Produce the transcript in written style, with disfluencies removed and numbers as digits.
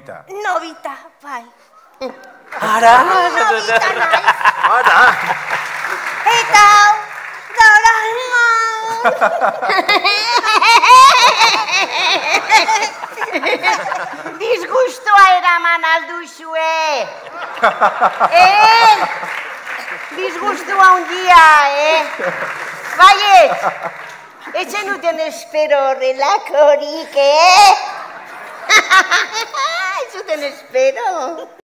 Nobita. Nobita, bai. Ara? Nobita nahi. Ara! Eta hau, Doraemon. Disgustoa eraman alduzue. Disgustoa handia, Baiet, etzen duten espero horrelakorik, Ez zuten espero.